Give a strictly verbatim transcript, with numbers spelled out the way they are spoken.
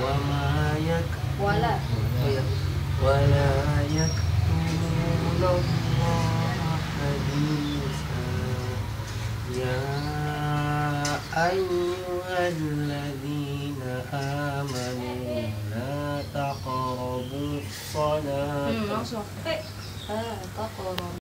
وما ولا يكتمون ولا يكتمون الله حديثا يا أيها الذين آمنوا لا تقربوا الصلاة langsung eh ah, tak